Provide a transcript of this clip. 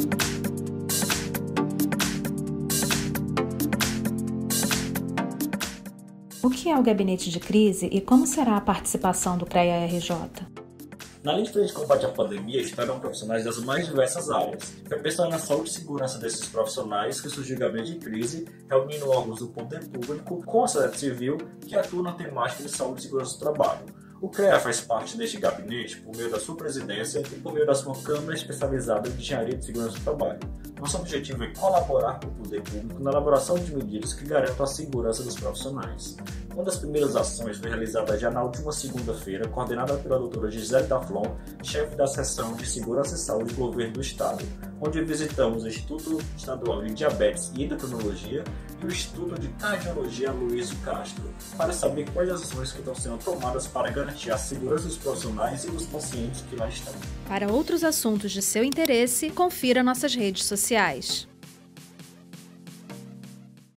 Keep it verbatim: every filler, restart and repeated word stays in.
O que é o Gabinete de Crise e como será a participação do CREA-R J? Na linha de frente de combate à pandemia estarão profissionais das mais diversas áreas. Foi pensando na saúde e segurança desses profissionais que surgiu o Gabinete de Crise, reunindo órgãos do poder público com a sociedade civil que atuam na temática de saúde e segurança do trabalho. O CREA faz parte deste gabinete por meio da sua presidência e por meio da sua Câmara Especializada de Engenharia de Segurança do Trabalho. Nosso objetivo é colaborar com o poder público na elaboração de medidas que garantam a segurança dos profissionais. Uma das primeiras ações foi realizada já na última segunda-feira, coordenada pela doutora Gisele Taflon, chefe da Seção de Segurança e Saúde do Governo do Estado, onde visitamos o Instituto Estadual de Diabetes e Endocrinologia e o Instituto de Cardiologia Luísio Castro, para saber quais as ações que estão sendo tomadas para garantir a segurança dos profissionais e dos pacientes que lá estão. Para outros assuntos de seu interesse, confira nossas redes sociais.